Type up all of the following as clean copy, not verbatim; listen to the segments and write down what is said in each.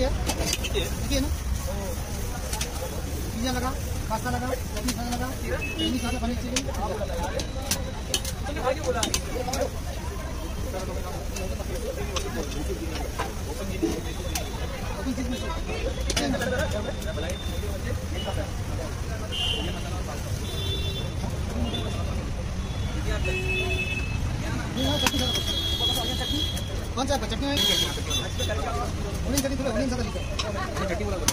है ना। पिज़्ज़ा लगा, पास्ता लगा, चटनी खाना लगा, चटनी खाना पनीर चिली। कौन सा चटनी है? उन्हीं चटनी थोड़ा उन्हीं सा तरीका चटनी बोला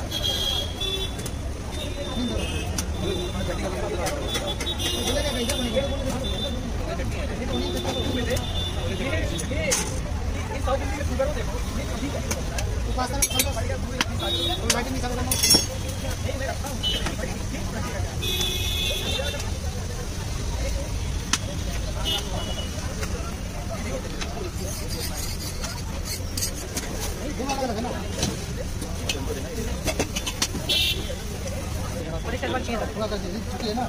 थोड़ा कर दीजिए, छुट्टी है ना।